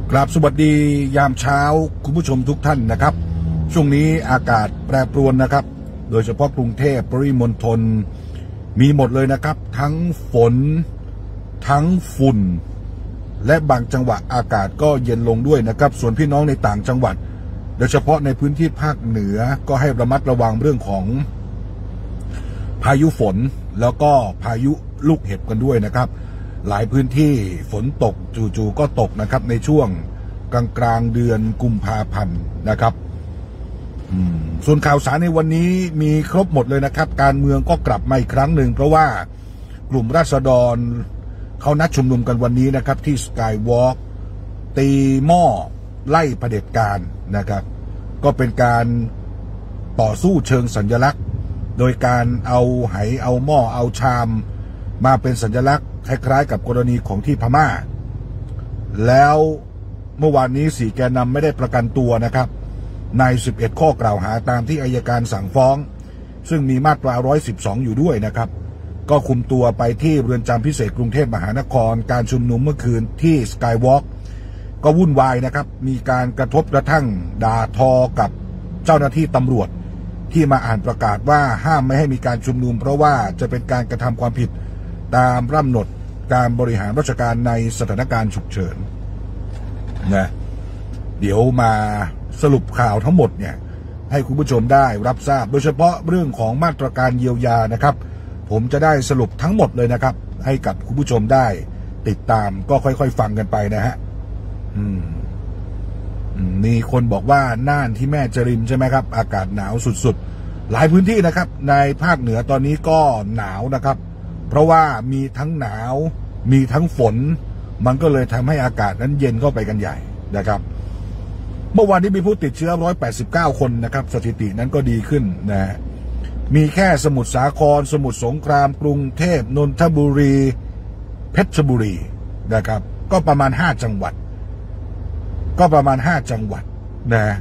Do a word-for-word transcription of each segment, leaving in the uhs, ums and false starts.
กราบสวัสดียามเช้าคุณผู้ชมทุกท่านนะครับช่วงนี้อากาศแปรปรวนนะครับโดยเฉพาะกรุงเทพปริมณฑลมีหมดเลยนะครับทั้งฝนทั้งฝุ่นและบางจังหวะอากาศก็เย็นลงด้วยนะครับส่วนพี่น้องในต่างจังหวัดโดยเฉพาะในพื้นที่ภาคเหนือก็ให้ระมัดระวังเรื่องของพายุฝนแล้วก็พายุลูกเห็บกันด้วยนะครับหลายพื้นที่ฝนตกจู่ๆก็ตกนะครับในช่วงกลางกลางเดือนกุมภาพันธ์นะครับส่วนข่าวสารในวันนี้มีครบหมดเลยนะครับการเมืองก็กลับมาอีกครั้งหนึ่งเพราะว่ากลุ่มราษฎรเขานัดชุมนุมกันวันนี้นะครับที่สกายวอล์กตีหม้อไล่เผด็จการนะครับก็เป็นการต่อสู้เชิงสัญลักษณ์โดยการเอาไหเอาหม้อเอาชามมาเป็นสัญลักษณ์คล้ายๆกับกรณีของที่พม่าแล้วเมื่อวานนี้สี่แกนนำไม่ได้ประกันตัวนะครับในสิบเอ็ดข้อกล่าวหาตามที่อัยการสั่งฟ้องซึ่งมีมาตราหนึ่งร้อยสิบสองอยู่ด้วยนะครับก็คุมตัวไปที่เรือนจำพิเศษกรุงเทพมหานครการชุมนุมเมื่อคืนที่สกายวอล์กก็วุ่นวายนะครับมีการกระทบกระทั่งด่าทอกับเจ้าหน้าที่ตำรวจที่มาอ่านประกาศว่าห้ามไม่ให้มีการชุมนุมเพราะว่าจะเป็นการกระทำความผิดตามร่ำหนดการบริหารราชการในสถานการณ์ฉุกเฉินนะเดี๋ยวมาสรุปข่าวทั้งหมดเนี่ยให้คุณผู้ชมได้รับทราบโดยเฉพาะเรื่องของมาตรการเยียวยานะครับผมจะได้สรุปทั้งหมดเลยนะครับให้กับคุณผู้ชมได้ติดตามก็ค่อยๆฟังกันไปนะฮะอืมมีคนบอกว่าน่านที่แม่จริมใช่ไหมครับอากาศหนาวสุดๆหลายพื้นที่นะครับในภาคเหนือตอนนี้ก็หนาวนะครับเพราะว่ามีทั้งหนาวมีทั้งฝนมันก็เลยทำให้อากาศนั้นเย็นเข้าไปกันใหญ่นะครับเมื่อวานนี้มีผู้ติดเชื้อหนึ่งร้อยแปดสิบเก้าคนนะครับสถิตินั้นก็ดีขึ้นนะมีแค่สมุทรสาครสมุทรสงครามกรุงเทพนนทบุรีเพชรบุรีนะครับก็ประมาณห้าจังหวัดก็ประมาณห้าจังหวัดนะ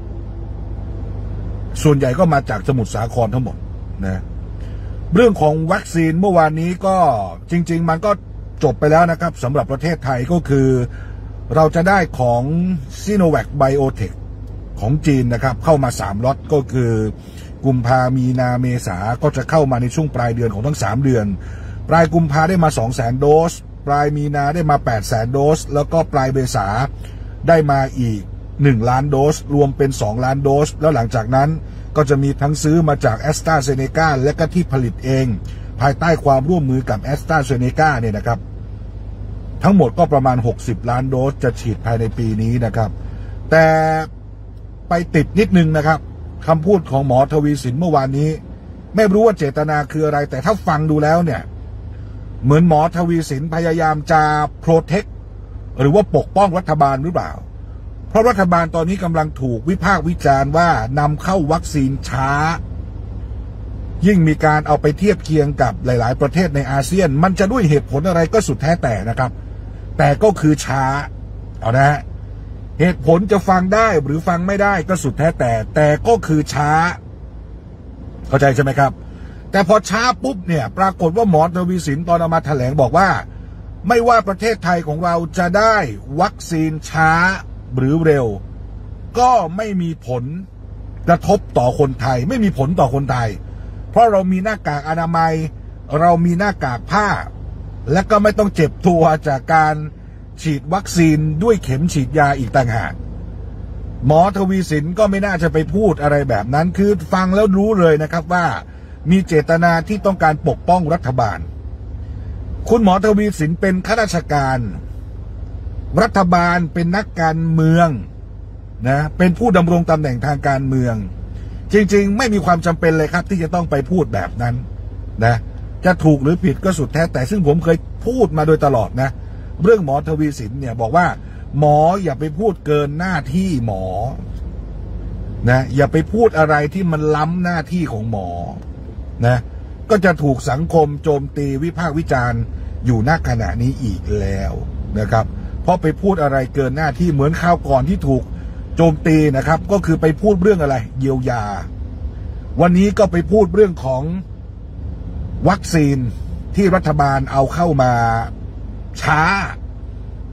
ส่วนใหญ่ก็มาจากสมุทรสาครทั้งหมดนะเรื่องของวัคซีนเมื่อวานนี้ก็จริงๆมันก็จบไปแล้วนะครับสำหรับประเทศไทยก็คือเราจะได้ของซิโนแวคไบโอเทคของจีนนะครับเข้ามาสามล็อตก็คือกุมภามีนาเมษาก็จะเข้ามาในช่วงปลายเดือนของทั้งสามเดือนปลายกุมภาได้มา สองแสน โดสปลายมีนาได้มา แปดแสน โดสแล้วก็ปลายเมษาได้มาอีกหนึ่งล้านโดสรวมเป็นสองล้านโดสแล้วหลังจากนั้นก็จะมีทั้งซื้อมาจากแอสตราเซเนกาและก็ที่ผลิตเองภายใต้ความร่วมมือกับแอสตราเซเนกาเนี่ยนะครับทั้งหมดก็ประมาณหกสิบล้านโดสจะฉีดภายในปีนี้นะครับแต่ไปติดนิดนึงนะครับคำพูดของหมอทวีสินเมื่อวานนี้ไม่รู้ว่าเจตนาคืออะไรแต่ถ้าฟังดูแล้วเนี่ยเหมือนหมอทวีสินพยายามจะโปรเทคหรือว่าปกป้องรัฐบาลหรือเปล่าเพราะรัฐบาลตอนนี้กำลังถูกวิพากษ์วิจารณ์ว่านำเข้าวัคซีนช้ายิ่งมีการเอาไปเทียบเคียงกับหลายๆประเทศในอาเซียนมันจะด้วยเหตุผลอะไรก็สุดแท้แต่นะครับแต่ก็คือช้าเอานะฮะเหตุผลจะฟังได้หรือฟังไม่ได้ก็สุดแท้แต่แต่ก็คือช้าเข้าใจใช่ไหมครับแต่พอช้าปุ๊บเนี่ยปรากฏว่าหมอทวีสินตอนเอามาแถลงบอกว่าไม่ว่าประเทศไทยของเราจะได้วัคซีนช้าหรือเร็วก็ไม่มีผลกระทบต่อคนไทยไม่มีผลต่อคนไทยเพราะเรามีหน้ากากอนามัยเรามีหน้ากากผ้าและก็ไม่ต้องเจ็บตัวจากการฉีดวัคซีนด้วยเข็มฉีดยาอีกต่างหากหมอทวีสินก็ไม่น่าจะไปพูดอะไรแบบนั้นคือฟังแล้วรู้เลยนะครับว่ามีเจตนาที่ต้องการปกป้องรัฐบาลคุณหมอทวีสินเป็นข้าราชการรัฐบาลเป็นนักการเมืองนะเป็นผู้ดำรงตำแหน่งทางการเมืองจริงๆไม่มีความจำเป็นเลยครับที่จะต้องไปพูดแบบนั้นนะจะถูกหรือผิดก็สุดแท้แต่ซึ่งผมเคยพูดมาโดยตลอดนะเรื่องหมอทวีสินเนี่ยบอกว่าหมออย่าไปพูดเกินหน้าที่หมอนะอย่าไปพูดอะไรที่มันล้ำหน้าที่ของหมอนะก็จะถูกสังคมโจมตีวิพากษ์วิจารณ์อยู่ณขณะนี้อีกแล้วนะครับเพราะไปพูดอะไรเกินหน้าที่เหมือนข่าวก่อนที่ถูกโจมตีนะครับก็คือไปพูดเรื่องอะไรเยียวยาวันนี้ก็ไปพูดเรื่องของวัคซีนที่รัฐบาลเอาเข้ามาช้า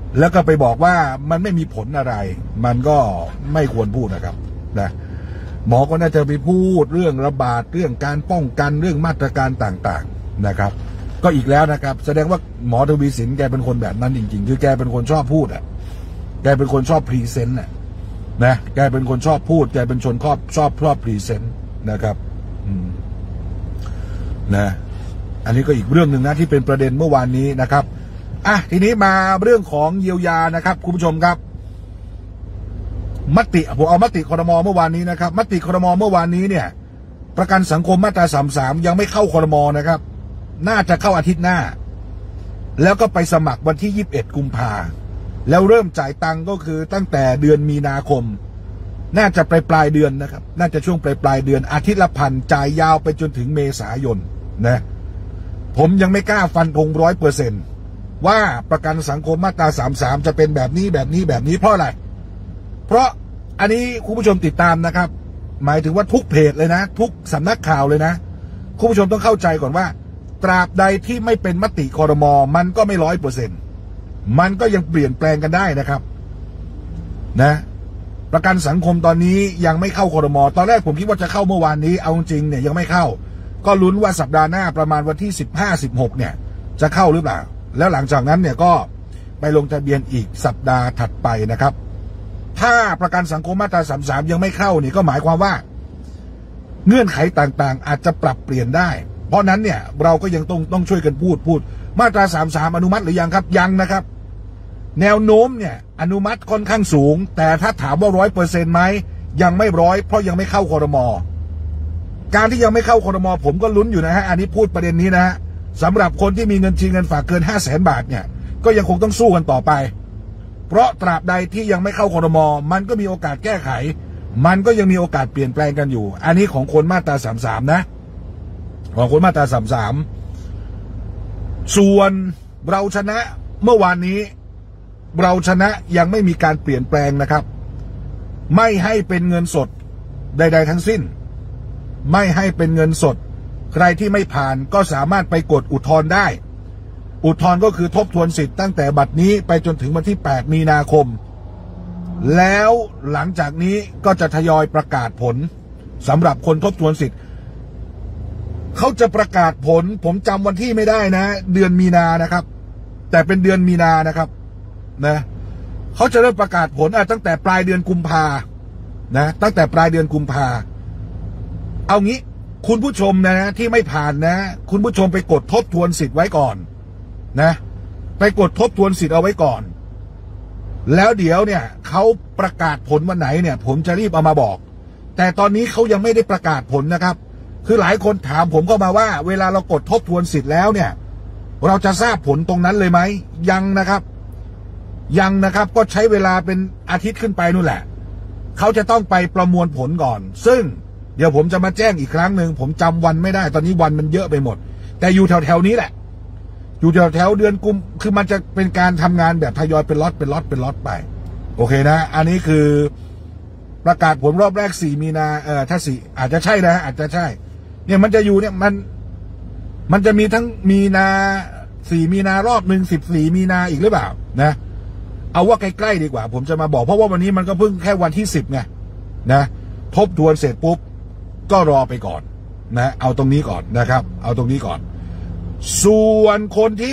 แล้วก็ไปบอกว่ามันไม่มีผลอะไรมันก็ไม่ควรพูดนะครับนะหมอก็น่าจะไปพูดเรื่องระบาดเรื่องการป้องกันเรื่องมาตรการต่างๆนะครับก็อีกแล้วนะครับแสดงว่าหมอทวีสินแกเป็นคนแบบนั้นจริงๆคือแกเป็นคนชอบพูดอ่ะแกเป็นคนชอบพรีเซนต์อ่ะนะแกเป็นคนชอบพูดแกเป็นชนชอบชอบชอบพรีเซนต์นะครับอืมนะอันนี้ก็อีกเรื่องหนึ่งนะที่เป็นประเด็นเมื่อวานนี้นะครับอ่ะทีนี้มาเรื่องของเยียวยานะครับคุณผู้ชมครับมติผมเอามติครม.เมื่อวานนี้นะครับมติครม.เมื่อวานนี้เนี่ยประกันสังคมมาตราสามสิบสามยังไม่เข้าครม.นะครับน่าจะเข้าอาทิตย์หน้าแล้วก็ไปสมัครวันที่ยี่สิบเอ็ดกุมภาแล้วเริ่มจ่ายตังค์ก็คือตั้งแต่เดือนมีนาคมน่าจะปลายปลายเดือนนะครับน่าจะช่วงปลายปลายเดือนอาทิตย์ละพันจ่ายยาวไปจนถึงเมษายนนะผมยังไม่กล้าฟันธงร้อยเปอร์เซ็นต์ว่าประกันสังคมมาตราสามสิบสามจะเป็นแบบนี้แบบนี้แบบนี้เพราะอะไรเพราะอันนี้คุณผู้ชมติดตามนะครับหมายถึงว่าทุกเพจเลยนะทุกสำนักข่าวเลยนะคุณผู้ชมต้องเข้าใจก่อนว่าตราบใดที่ไม่เป็นมติครม.มันก็ไม่ร้อยเปอร์เซ็นต์มันก็ยังเปลี่ยนแปลงกันได้นะครับนะประกันสังคมตอนนี้ยังไม่เข้าครม.ตอนแรกผมคิดว่าจะเข้าเมื่อวานนี้เอาจริงเนี่ยยังไม่เข้าก็ลุ้นว่าสัปดาห์หน้าประมาณวันที่สิบห้า สิบหกเนี่ยจะเข้าหรือเปล่าแล้วหลังจากนั้นเนี่ยก็ไปลงทะเบียนอีกสัปดาห์ถัดไปนะครับถ้าประกันสังคมมาตราสามสิบสามยังไม่เข้านี่ก็หมายความว่าเงื่อนไขต่างๆอาจจะปรับเปลี่ยนได้เพราะนั้นเนี่ยเราก็ยังต้องต้องช่วยกันพูดพูดมาตราสามสิบสามอนุมัติหรือยังครับยังนะครับแนวโน้มเนี่ยอนุมัติค่อนข้างสูงแต่ถ้าถามว่าร้อยเปอร์เซ็นต์ไหมยังไม่ร้อยเพราะยังไม่เข้าครม.การที่ยังไม่เข้าครม.ผมก็ลุ้นอยู่นะฮะอันนี้พูดประเด็นนี้นะฮะสำหรับคนที่มีเงินชิงเงินฝากเกินห้าแสนบาทเนี่ยก็ยังคงต้องสู้กันต่อไปเพราะตราบใดที่ยังไม่เข้าครม.มันก็มีโอกาสแก้ไขมันก็ยังมีโอกาสเปลี่ยนแปลงกันอยู่อันนี้ของคนมาตราสามสิบสามนะของคนมาตราสามสิบสามส่วนเราชนะเมื่อวานนี้เราชนะยังไม่มีการเปลี่ยนแปลงนะครับไม่ให้เป็นเงินสดใดๆทั้งสิ้นไม่ให้เป็นเงินสดใครที่ไม่ผ่านก็สามารถไปกดอุทธรณ์ได้อุทธรณ์ก็คือทบทวนสิทธิ์ตั้งแต่บัดนี้ไปจนถึงวันที่แปดมีนาคมแล้วหลังจากนี้ก็จะทยอยประกาศผลสำหรับคนทบทวนสิทธิ์เขาจะประกาศผลผมจำวันที่ไม่ได้นะเดือนมีนานะครับแต่เป็นเดือนมีนานะครับนะเขาจะเริ่มประกาศผลตั้งแต่ปลายเดือนกุมภานะตั้งแต่ปลายเดือนกุมภาเอางี้คุณผู้ชมนะที่ไม่ผ่านนะคุณผู้ชมไปกดทบทวนสิทธิ์ไว้ก่อนนะไปกดทบทวนสิทธิ์เอาไว้ก่อนแล้วเดี๋ยวเนี่ยเขาประกาศผลวันไหนเนี่ยผมจะรีบเอามาบอกแต่ตอนนี้เขายังไม่ได้ประกาศผลนะครับคือหลายคนถามผมเข้ามาว่าเวลาเรากดทบทวนสิทธิ์แล้วเนี่ยเราจะทราบผลตรงนั้นเลยไหมยังนะครับยังนะครับก็ใช้เวลาเป็นอาทิตย์ขึ้นไปนู่นแหละเขาจะต้องไปประมวลผลก่อนซึ่งเดี๋ยวผมจะมาแจ้งอีกครั้งหนึ่งผมจำวันไม่ได้ตอนนี้วันมันเยอะไปหมดแต่อยู่แถวๆนี้แหละอยู่แถวๆเดือนกุมคือมันจะเป็นการทำงานแบบทยอยเป็นล็อตเป็นล็อตเป็นล็อตไปโอเคนะอันนี้คือประกาศผลรอบแรกสี่มีนาเออถ้าสี่อาจจะใช่นะอาจจะใช่เนี่ยมันจะอยู่เนี่ยมันมันจะมีทั้งมีนาสี่มีนารอบหนึ่งสิบสี่มีนาอีกหรือเปล่านะเอาว่าใกล้ๆดีกว่าผมจะมาบอกเพราะว่าวันนี้มันก็เพิ่งแค่วันที่สิบไงนะทบทวนเสร็จปุ๊บก็รอไปก่อนนะเอาตรงนี้ก่อนนะครับเอาตรงนี้ก่อนส่วนคนที่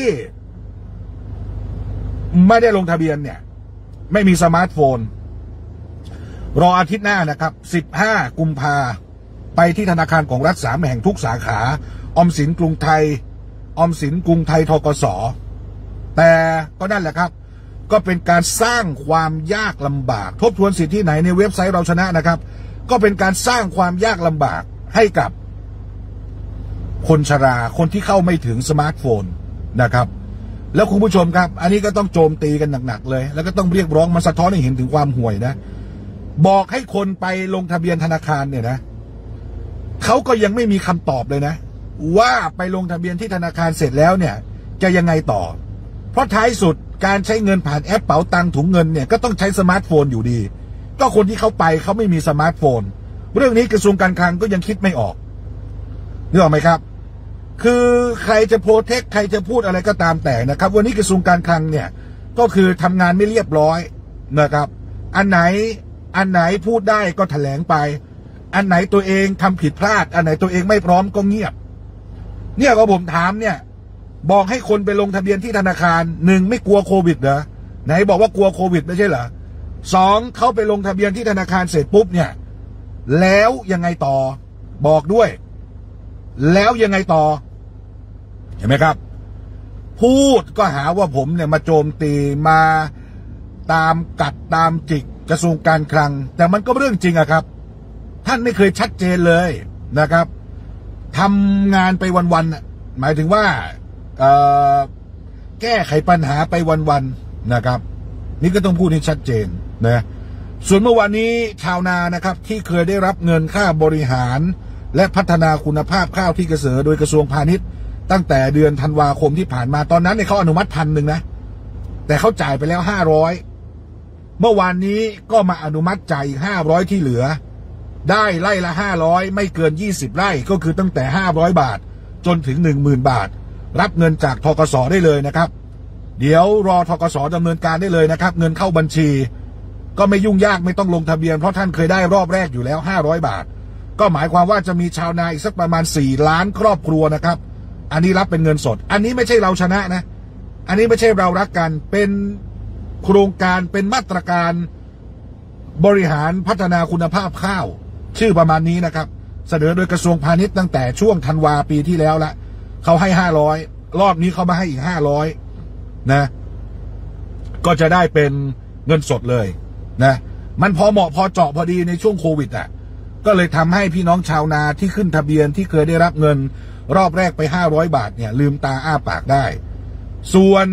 ไม่ได้ลงทะเบียนเนี่ยไม่มีสมาร์ทโฟนรออาทิตย์หน้านะครับสิบห้ากุมภาไปที่ธนาคารของรัฐสามแห่งทุกสาขาออมสินกรุงไทยออมสินกรุงไทยธกส.แต่ก็นั่นแหละครับก็เป็นการสร้างความยากลำบากทบทวนสิทธิที่ไหนในเว็บไซต์เราชนะนะครับก็เป็นการสร้างความยากลำบากให้กับคนชราคนที่เข้าไม่ถึงสมาร์ทโฟนนะครับแล้วคุณผู้ชมครับอันนี้ก็ต้องโจมตีกันหนักๆเลยแล้วก็ต้องเรียกร้องมันสะท้อนให้เห็นถึงความห่วยนะบอกให้คนไปลงทะเบียนธนาคารเนี่ยนะเขาก็ยังไม่มีคำตอบเลยนะว่าไปลงทะเบียนที่ธนาคารเสร็จแล้วเนี่ยจะยังไงต่อเพราะท้ายสุดการใช้เงินผ่านแอปเป๋าตังค์ถุงเงินเนี่ยก็ต้องใช้สมาร์ทโฟนอยู่ดีก็คนที่เขาไปเขาไม่มีสมาร์ทโฟนเรื่องนี้กระทรวงการคลังก็ยังคิดไม่ออกนึกออกไหมครับคือใครจะโปรเทคใครจะพูดอะไรก็ตามแต่นะครับวันนี้กระทรวงการคลังเนี่ยก็คือทำงานไม่เรียบร้อยนะครับอันไหนอันไหนพูดได้ก็แถลงไปอันไหนตัวเองทำผิดพลาดอันไหนตัวเองไม่พร้อมก็เงียบเนี่ยก็ผมถามเนี่ยบอกให้คนไปลงทะเบียนที่ธนาคารหนึ่งไม่กลัวโควิดเหรอไหนบอกว่ากลัวโควิดไม่ใช่เหรอสองเขาไปลงทะเบียนที่ธนาคารเสร็จปุ๊บเนี่ยแล้วยังไงต่อบอกด้วยแล้วยังไงต่อเห็นไหมครับพูดก็หาว่าผมเนี่ยมาโจมตีมาตามกัดตามจิกกระทรวงการคลังแต่มันก็เรื่องจริงอะครับท่านไม่เคยชัดเจนเลยนะครับทำงานไปวันๆหมายถึงว่าเอ่อแก้ไขปัญหาไปวันๆนะครับนี่ก็ต้องพูดให้ชัดเจนนะส่วนเมื่อวานนี้ชาวนานะครับที่เคยได้รับเงินค่าบริหารและพัฒนาคุณภาพข้าวที่เกษตรโดยกระทรวงพาณิชย์ตั้งแต่เดือนธันวาคมที่ผ่านมาตอนนั้นเนี่ยเขาอนุมัติพันหนึ่งนะแต่เขาจ่ายไปแล้วห้าร้อยเมื่อวานนี้ก็มาอนุมัติจ่ายอีกห้าร้อยที่เหลือได้ไร่ละห้าร้อยไม่เกินยี่สิบไร่ก็คือตั้งแต่ห้าร้อยบาทจนถึง หนึ่งหมื่น บาทรับเงินจากธกส.ได้เลยนะครับเดี๋ยวรอธกส.ดำเนินการได้เลยนะครับเงินเข้าบัญชีก็ไม่ยุ่งยากไม่ต้องลงทะเบียนเพราะท่านเคยได้รอบแรกอยู่แล้วห้าร้อยบาทก็หมายความว่าจะมีชาวนาอีกสักประมาณสี่ล้านครอบครัวนะครับอันนี้รับเป็นเงินสดอันนี้ไม่ใช่เราชนะนะอันนี้ไม่ใช่เรารักกันเป็นโครงการเป็นมาตรการบริหารพัฒนาคุณภาพข้าวชื่อประมาณนี้นะครับเสนอโดยกระทรวงพาณิชย์ตั้งแต่ช่วงธันวาปีที่แล้วละเขาให้ห้าร้อยรอบนี้เขามาให้อีกห้าร้อยนะก็จะได้เป็นเงินสดเลยนะมันพอเหมาะพอเจาะพอดีในช่วงโควิดอ่ะก็เลยทำให้พี่น้องชาวนาที่ขึ้นทะเบียนที่เคยได้รับเงินรอบแรกไปห้าร้อยบาทเนี่ยลืมตาอ้าปากได้ส่วน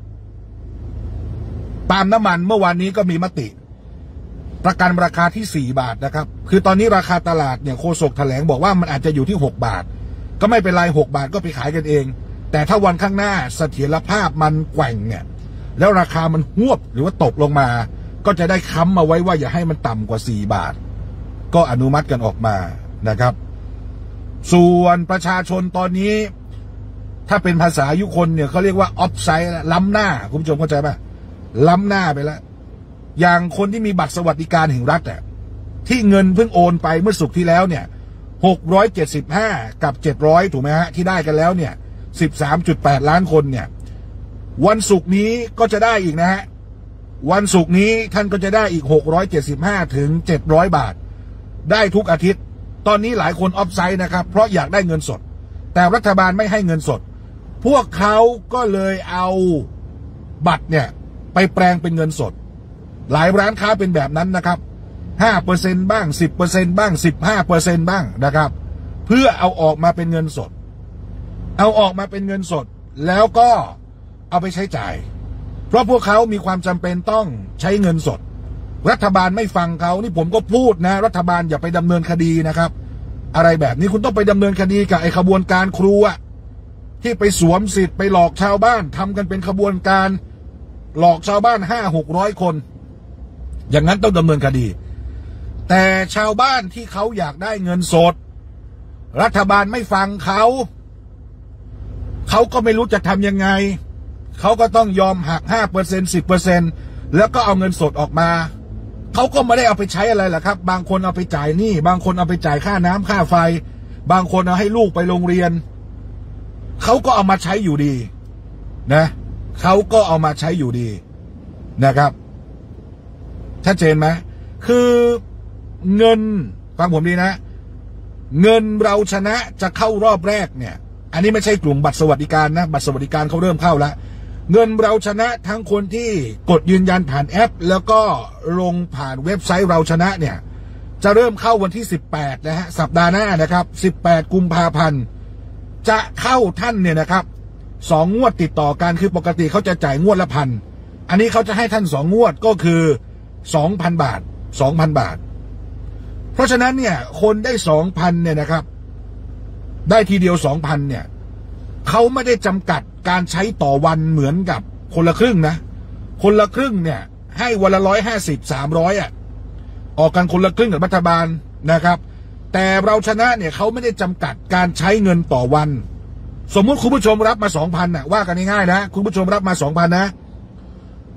ปาล์มน้ำมันเมื่อวานนี้ก็มีมติประกันราคาที่สี่บาทนะครับคือตอนนี้ราคาตลาดเนี่ยโฆษกแถลงบอกว่ามันอาจจะอยู่ที่หกบาทก็ไม่เป็นไรหกบาทก็ไปขายกันเองแต่ถ้าวันข้างหน้าเสถียรภาพมันแกว่งเนี่ยแล้วราคามันหวบหรือว่าตกลงมาก็จะได้ค้ำมาไว้ว่าอย่าให้มันต่ำกว่าสี่บาทก็อนุมัติกันออกมานะครับส่วนประชาชนตอนนี้ถ้าเป็นภาษายุคนเนี่ยเขาเรียกว่าออฟไซด์ล้ำหน้าคุณผู้ชมเข้าใจป่ะล้ำหน้าไปแล้วอย่างคนที่มีบัตรสวัสดิการแห่งรัฐอ่ะที่เงินเพิ่งโอนไปเมื่อศุกร์ที่แล้วเนี่ยหกร้อยเจ็ดสิบห้ากับเจ็ดร้อยถูกไหมฮะที่ได้กันแล้วเนี่ย สิบสามจุดแปด ล้านคนเนี่ยวันศุกร์นี้ก็จะได้อีกนะฮะวันศุกร์นี้ท่านก็จะได้อีกหกร้อยเจ็ดสิบห้าถึงเจ็ดร้อยบาทได้ทุกอาทิตย์ตอนนี้หลายคนออฟไซด์นะครับเพราะอยากได้เงินสดแต่รัฐบาลไม่ให้เงินสดพวกเขาก็เลยเอาบัตรเนี่ยไปแปลงเป็นเงินสดหลายร้านค้าเป็นแบบนั้นนะครับ ห้าเปอร์เซ็นต์ บ้าง สิบเปอร์เซ็นต์ บ้าง สิบห้าเปอร์เซ็นต์ บ้างนะครับเพื่อเอาออกมาเป็นเงินสดเอาออกมาเป็นเงินสดแล้วก็เอาไปใช้จ่ายเพราะพวกเขามีความจำเป็นต้องใช้เงินสดรัฐบาลไม่ฟังเขานี่ผมก็พูดนะรัฐบาลอย่าไปดำเนินคดีนะครับอะไรแบบนี้คุณต้องไปดำเนินคดีกับไอ้ขบวนการครูอะที่ไปสวมสิทธิ์ไปหลอกชาวบ้านทำกันเป็นขบวนการหลอกชาวบ้านห้าหกร้อยคนอย่างนั้นต้องดำเนินคดีแต่ชาวบ้านที่เขาอยากได้เงินสดรัฐบาลไม่ฟังเขาเขาก็ไม่รู้จะทำยังไงเขาก็ต้องยอมหัก ห้าเปอร์เซ็นต์ สิบเปอร์เซ็นต์ แล้วก็เอาเงินสดออกมาเขาก็ไม่ได้เอาไปใช้อะไรหรอกครับบางคนเอาไปจ่ายหนี้บางคนเอาไปจ่ายค่าน้ำค่าไฟบางคนเอาให้ลูกไปโรงเรียนเขาก็เอามาใช้อยู่ดีนะเขาก็เอามาใช้อยู่ดีนะครับชัดเจนไหมคือเงินฟังผมดีนะเงินเราชนะจะเข้ารอบแรกเนี่ยอันนี้ไม่ใช่กลุ่มบัตรสวัสดิการนะบัตรสวัสดิการเขาเริ่มเข้าแล้วเงินเราชนะทั้งคนที่กดยืนยันผ่านแอปแล้วก็ลงผ่านเว็บไซต์เราชนะเนี่ยจะเริ่มเข้าวันที่สิบแปดนะฮะสัปดาห์หน้านะครับสิบแปดกุมภาพันธ์จะเข้าท่านเนี่ยนะครับสองงวดติดต่อกันคือปกติเขาจะจ่ายงวดละพันอันนี้เขาจะให้ท่านสองงวดก็คือสองพันบาทสองพันบาทเพราะฉะนั้นเนี่ยคนได้สองพันเนี่ยนะครับได้ทีเดียวสองพันเนี่ยเขาไม่ได้จำกัดการใช้ต่อวันเหมือนกับคนละครึ่งนะคนละครึ่งเนี่ยให้วันละร้อยห้าสิบสามร้อยอ่ะออกกันคนละครึ่งกับรัฐบาลนะครับแต่เราชนะเนี่ยเขาไม่ได้จำกัดการใช้เงินต่อวันสมมุติคุณผู้ชมรับมาสองพันน่ะว่ากันง่ายๆนะคุณผู้ชมรับมาสองพันนะ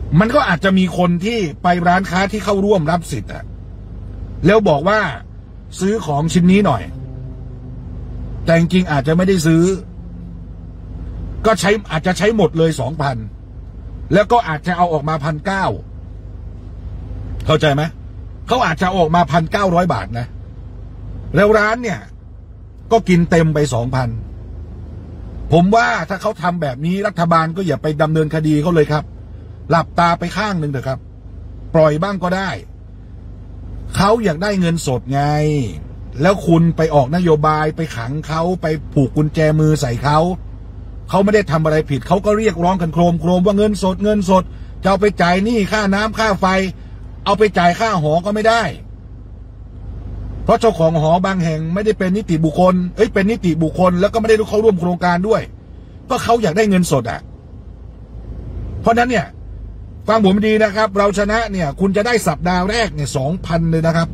มันก็อาจจะมีคนที่ไปร้านค้าที่เข้าร่วมรับสิทธิ์อะแล้วบอกว่าซื้อของชิ้นนี้หน่อยแต่จริงๆอาจจะไม่ได้ซื้อก็ใช้อาจจะใช้หมดเลยสองพันแล้วก็อาจจะเอาออกมาพันเก้าเข้าใจไหมเขาอาจจะออกมาพันเก้าร้อยบาทนะแล้วร้านเนี่ยก็กินเต็มไปสองพันผมว่าถ้าเขาทำแบบนี้รัฐบาลก็อย่าไปดำเนินคดีเขาเลยครับหลับตาไปข้างหนึ่งเถอะครับปล่อยบ้างก็ได้เขาอยากได้เงินสดไงแล้วคุณไปออกนโยบายไปขังเขาไปผูกกุญแจมือใส่เขาเขาไม่ได้ทำอะไรผิดเขาก็เรียกร้องกันโครมโครมว่าเงินสดเงินสดจะเอาไปจ่ายหนี้ค่าน้ำค่าไฟเอาไปจ่ายค่าหอก็ไม่ได้เพราะเจ้าของหอบางแห่งไม่ได้เป็นนิติบุคคลเอ้ยเป็นนิติบุคคลแล้วก็ไม่ได้เข้าร่วมโครงการด้วยก็เขาอยากได้เงินสดอ่ะเพราะนั้นเนี่ยฟังผมดีนะครับเราชนะเนี่ยคุณจะได้สัปดาห์แรกเนี่ยสองพันเลยนะครับ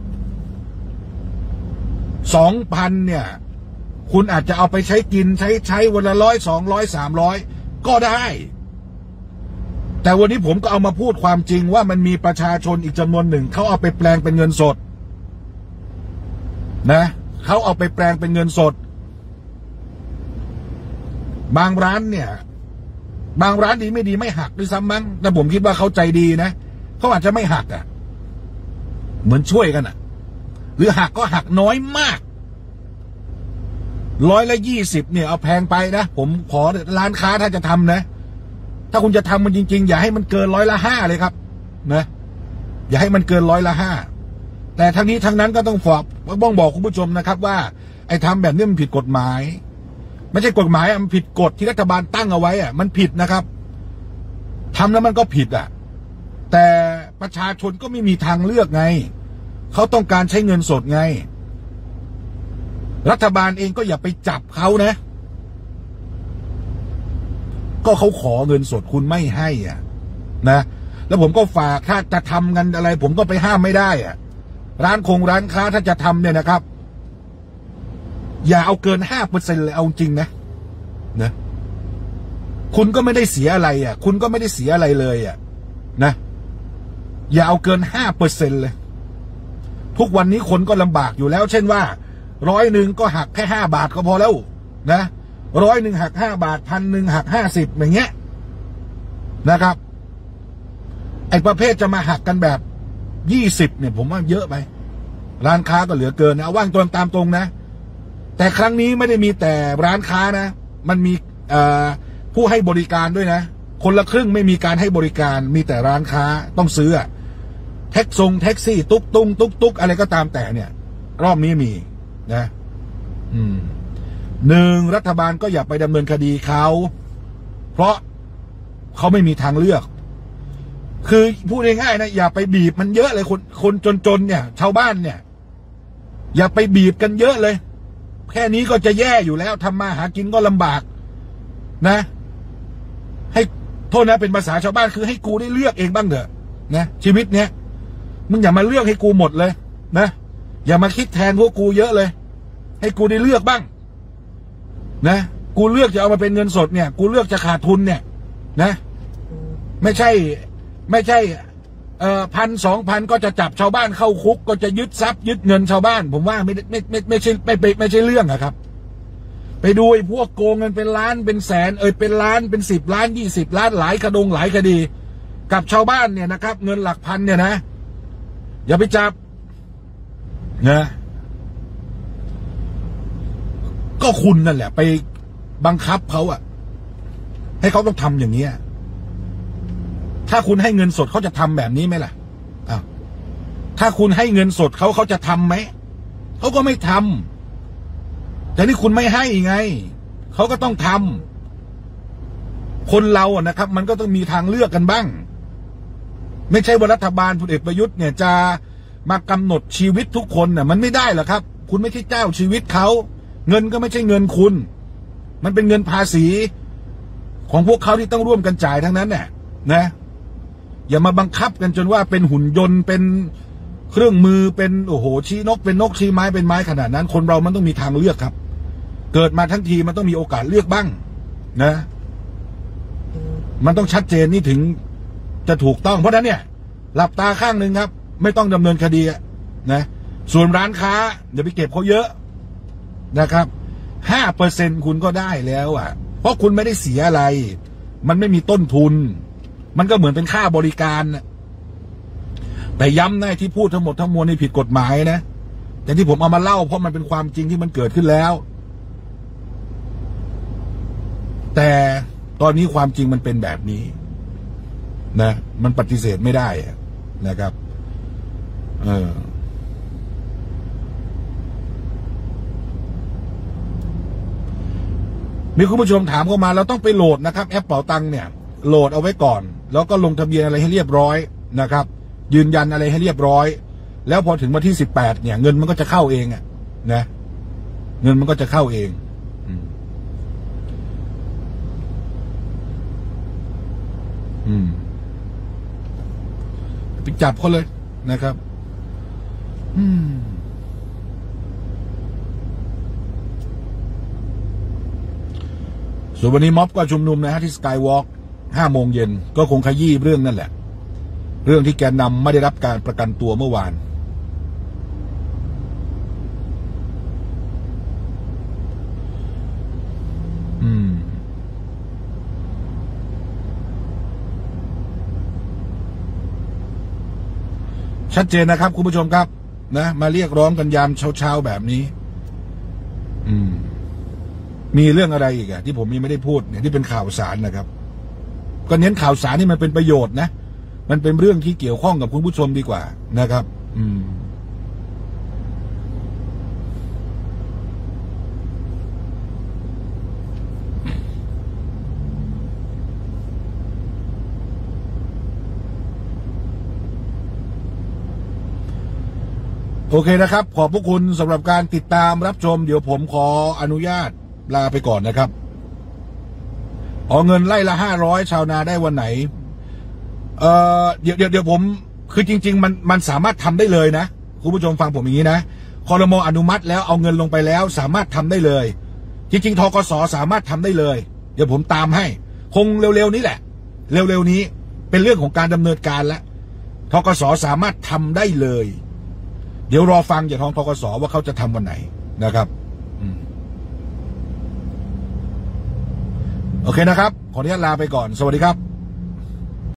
สองพันเนี่ยคุณอาจจะเอาไปใช้กินใช้ใช้วันละร้อยสองร้อยสามร้อยก็ได้แต่วันนี้ผมก็เอามาพูดความจริงว่ามันมีประชาชนอีกจำนวนหนึ่งเขาเอาไปแปลงเป็นเงินสดนะเขาเอาไปแปลงเป็นเงินสดบางร้านเนี่ยบางร้านดีไม่ดีไม่หักด้วยซ้ำมั้งแต่ผมคิดว่าเขาใจดีนะเขาอาจจะไม่หักอ่ะเหมือนช่วยกันอ่ะหรือหักก็หักน้อยมากร้อยละยี่สิบเนี่ยเอาแพงไปนะผมขอร้านค้าถ้าจะทำนะถ้าคุณจะทำมันจริงๆอย่าให้มันเกินร้อยละห้าเลยครับนะอย่าให้มันเกินร้อยละห้าแต่ทั้งนี้ทั้งนั้นก็ต้องฝากบ้องบอกคุณผู้ชมนะครับว่าไอ้ทำแบบนี้มันผิดกฎหมายไม่ใช่กฎหมายมันผิดกฎที่รัฐบาลตั้งเอาไว้อะมันผิดนะครับทำแล้วมันก็ผิดอ่ะแต่ประชาชนก็ไม่มีทางเลือกไงเขาต้องการใช้เงินสดไงรัฐบาลเองก็อย่าไปจับเขานะก็เขาขอเงินสดคุณไม่ให้อ่ะนะแล้วผมก็ฝากถ้าจะทำกันอะไรผมก็ไปห้ามไม่ได้อ่ะร้านคงร้านค้าถ้าจะทำเนี่ยนะครับอย่าเอาเกินห้าเปอร์เซ็นต์เลยเอาจริงนะนะคุณก็ไม่ได้เสียอะไรอ่ะคุณก็ไม่ได้เสียอะไรเลยอ่ะนะอย่าเอาเกินห้าเปอร์เซ็นต์เลยทุกวันนี้คนก็ลำบากอยู่แล้วเช่นว่าร้อยหนึ่งก็หักแค่ห้าบาทก็พอแล้วนะร้อยหนึ่งหักห้าบาทพันหนึ่งหักห้าสิบอย่างเงี้ยนะครับไอ้ประเภทจะมาหักกันแบบยี่สิบเนี่ยผมว่าเยอะไปร้านค้าก็เหลือเกินนะว่างตัวตามตรงนะแต่ครั้งนี้ไม่ได้มีแต่ร้านค้านะมันมีผู้ให้บริการด้วยนะคนละครึ่งไม่มีการให้บริการมีแต่ร้านค้าต้องซื้อแท็กซงแท็กซี่ตุ๊กตุ้งตุ๊กตุ๊กอะไรก็ตามแต่เนี่ยรอบนี้มีนะอืมหนึ่งรัฐบาลก็อย่าไปดำเนินคดีเขาเพราะเขาไม่มีทางเลือกคือพูดง่ายๆนะอย่าไปบีบมันเยอะเลยคนคนจนๆเนี่ยชาวบ้านเนี่ยอย่าไปบีบกันเยอะเลยแค่นี้ก็จะแย่อยู่แล้วทำมาหากินก็ลำบากนะให้โทษนะเป็นภาษาชาวบ้านคือให้กูได้เลือกเองบ้างเถอะนะชีวิตเนี้ยมึงอย่ามาเลือกให้กูหมดเลยนะอย่ามาคิดแทนพวกกูเยอะเลยให้กูได้เลือกบ้างนะกูเลือกจะเอามาเป็นเงินสดเนี่ยกูเลือกจะขาดทุนเนี่ยนะไม่ใช่ไม่ใช่เอ่อพันสองพันก็จะจับชาวบ้านเข้าคุกก็จะยึดทรัพย์ยึดเงินชาวบ้านผมว่าไม่ไม่ไม่ไม่ใช่ไม่ไม่ไม่ใช่เรื่องอะครับไปดูไอ้พวกโกงเงินเป็นล้านเป็นแสนเอ่ยเป็นล้านเป็นสิบล้านยี่สิบล้านหลายคดงหลายคดีกับชาวบ้านเนี่ยนะครับเงินหลักพันเนี่ยนะอย่าไปจับนะก็คุณนั่นแหละไปบังคับเขาอะให้เขาต้องทำอย่างนี้ถ้าคุณให้เงินสดเขาจะทำแบบนี้ไหมล่ะอ้าวถ้าคุณให้เงินสดเขาเขาจะทำไหมเขาก็ไม่ทำแต่นี่คุณไม่ให้ไงเขาก็ต้องทำคนเราอะนะครับมันก็ต้องมีทางเลือกกันบ้างไม่ใช่ว่ารัฐบาลพลเอกประยุทธ์เนี่ยจะมากำหนดชีวิตทุกคนน่ะมันไม่ได้หรอกครับคุณไม่ใช่เจ้าชีวิตเขาเงินก็ไม่ใช่เงินคุณมันเป็นเงินภาษีของพวกเขาที่ต้องร่วมกันจ่ายทั้งนั้นเนี่ยนะอย่ามาบังคับกันจนว่าเป็นหุ่นยนต์เป็นเครื่องมือเป็นโอ้โหชี้นกเป็นนกชี้ไม้เป็นไม้ขนาดนั้นคนเรามันต้องมีทางเลือกครับเกิดมาทั้งทีมันต้องมีโอกาสเลือกบ้างนะมันต้องชัดเจนนี่ถึงจะถูกต้องเพราะนั้นเนี่ยหลับตาข้างหนึ่งครับไม่ต้องดำเนินคดีนะส่วนร้านค้าอย่าไปเก็บเขาเยอะนะครับห้าเปอร์เซ็นต์คุณก็ได้แล้วอ่ะเพราะคุณไม่ได้เสียอะไรมันไม่มีต้นทุนมันก็เหมือนเป็นค่าบริการนะแต่ย้ำนะที่พูดทั้งหมดทั้งมวลนี่ผิดกฎหมายนะแต่ที่ผมเอามาเล่าเพราะมันเป็นความจริงที่มันเกิดขึ้นแล้วแต่ตอนนี้ความจริงมันเป็นแบบนี้นะมันปฏิเสธไม่ได้นะครับเออมีคุณผู้ชมถามเข้ามาเราต้องไปโหลดนะครับแอปเป๋าตังค์เนี่ยโหลดเอาไว้ก่อนแล้วก็ลงทะเบียนอะไรให้เรียบร้อยนะครับยืนยันอะไรให้เรียบร้อยแล้วพอถึงวันที่สิบแปดเนี่ยเงินมันก็จะเข้าเองอะนะเงินมันก็จะเข้าเองอืมไปจับเขาเลยนะครับ อืมส่วนวันนี้ม็อบก็ชุมนุมนะฮะที่สกายวอล์กห้าโมงเย็นก็คงขยี้เรื่องนั่นแหละเรื่องที่แกนนำไม่ได้รับการประกันตัวเมื่อวานอืมชัดเจนนะครับคุณผู้ชมครับนะมาเรียกร้องกันยามเช้าๆแบบนี้อืมมีเรื่องอะไรอีกอะที่ผมยังไม่ได้พูดเนี่ยที่เป็นข่าวสารนะครับก็เน้นข่าวสารที่มันเป็นประโยชน์นะมันเป็นเรื่องที่เกี่ยวข้องกับคุณผู้ชมดีกว่านะครับอืมโอเคนะครับขอบพระคุณสำหรับการติดตามรับชมเดี๋ยวผมขออนุญาตลาไปก่อนนะครับเอาเงินไล่ละห้าร้อยชาวนาได้วันไหนเอ่อเดี๋ยวเดี๋ยวเดี๋ยวผมคือจริงๆมันมันสามารถทำได้เลยนะคุณผู้ชมฟังผมอย่างนี้นะครม.อนุมัติแล้วเอาเงินลงไปแล้วสามารถทำได้เลยจริงๆธกส.สามารถทำได้เลยเดี๋ยวผมตามให้คงเร็วๆนี้แหละเร็วๆนี้เป็นเรื่องของการดำเนินการแล้วธกส.สามารถทำได้เลยเดี๋ยวรอฟังจากทางธกส.ว่าเขาจะทำวันไหนนะครับโอเคนะครับขออนุญาตลาไปก่อนสวัสดีครับ